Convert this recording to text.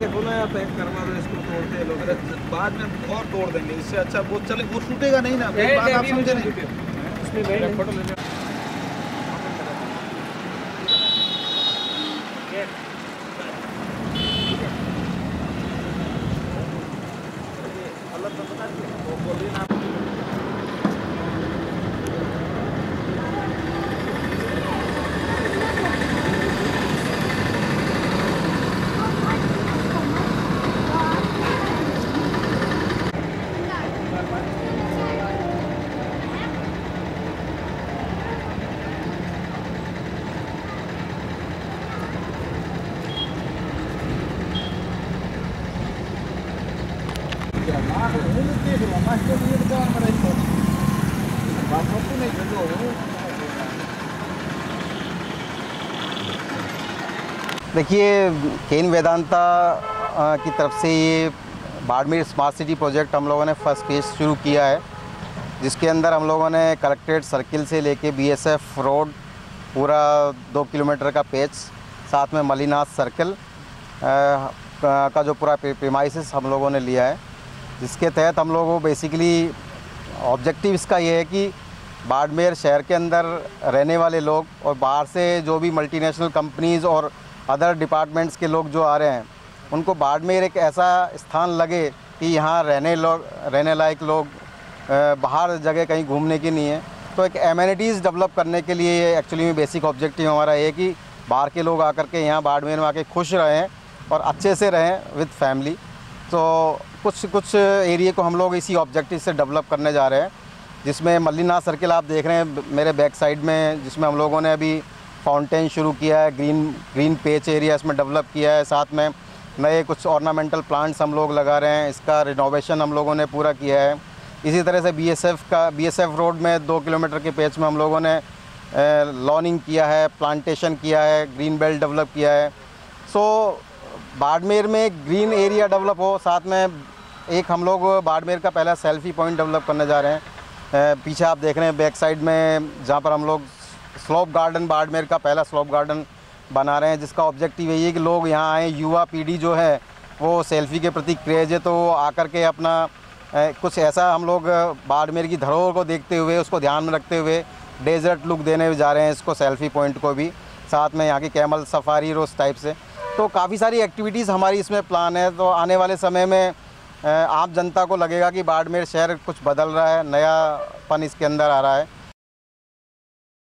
बोला यार पैक करवा दो इसको, तोड़ते लोग बाद में और तोड़ देंगे, इससे अच्छा वो चले, वो टूटेगा नहीं ना, बात आप समझे नहीं। फोटो ले देखिए, केन वेदांता की तरफ से ये बाड़मेर स्मार्ट सिटी प्रोजेक्ट हम लोगों ने फर्स्ट फेज शुरू किया है, जिसके अंदर हम लोगों ने कलेक्ट्रेट सर्किल से लेके बीएसएफ रोड पूरा 2 किलोमीटर का पेच, साथ में मलिनाथ सर्किल का जो पूरा प्रीमाइसिस हम लोगों ने लिया है, जिसके तहत हम लोगों को बेसिकली ऑब्जेक्टिव इसका ये है कि बाड़मेर शहर के अंदर रहने वाले लोग और बाहर से जो भी मल्टीनेशनल कंपनीज़ और अदर डिपार्टमेंट्स के लोग जो आ रहे हैं, उनको बाड़मेर एक ऐसा स्थान लगे कि यहाँ रहने लायक लोग, बाहर जगह कहीं घूमने की नहीं है। तो एक एमेनिटीज़ डेवलप करने के लिए एक्चुअली में बेसिक ऑब्जेक्टिव हमारा ये है कि बाहर के लोग आकर के यहाँ बाड़मेर में आके खुश रहें और अच्छे से रहें विद फैमिली। तो कुछ एरिया को हम लोग इसी ऑब्जेक्टिव से डेवलप करने जा रहे हैं, जिसमें मल्लीनाथ सर्किल आप देख रहे हैं मेरे बैक साइड में, जिसमें हम लोगों ने अभी फाउंटेन शुरू किया है, ग्रीन पेच एरिया इसमें डेवलप किया है, साथ में नए कुछ ऑर्नामेंटल प्लांट्स हम लोग लगा रहे हैं, इसका रिनोवेशन हम लोगों ने पूरा किया है। इसी तरह से बीएसएफ रोड में 2 किलोमीटर के पेच में हम लोगों ने लॉनिंग किया है, प्लांटेशन किया है, ग्रीन बेल्ट डेवलप किया है। सो बाड़मेर में एक ग्रीन एरिया डेवलप हो, साथ में एक हम लोग बाड़मेर का पहला सेल्फी पॉइंट डेवलप करने जा रहे हैं। पीछे आप देख रहे हैं बैक साइड में, जहाँ पर हम लोग स्लोप गार्डन, बाड़मेर का पहला स्लोप गार्डन बना रहे हैं, जिसका ऑब्जेक्टिव यही है कि लोग यहाँ आएँ, युवा पीढ़ी जो है वो सेल्फ़ी के प्रति क्रेज़ है, तो वो आकर के अपना कुछ ऐसा हम लोग बाड़मेर की धरोहर को देखते हुए, उसको ध्यान में रखते हुए डेजर्ट लुक देने जा रहे हैं इसको, सेल्फ़ी पॉइंट को भी, साथ में यहाँ की कैमल सफारी रोज टाइप से। तो काफ़ी सारी एक्टिविटीज़ हमारी इसमें प्लान है। तो आने वाले समय में आम जनता को लगेगा कि बाड़मेर शहर कुछ बदल रहा है, नयापन इसके अंदर आ रहा है।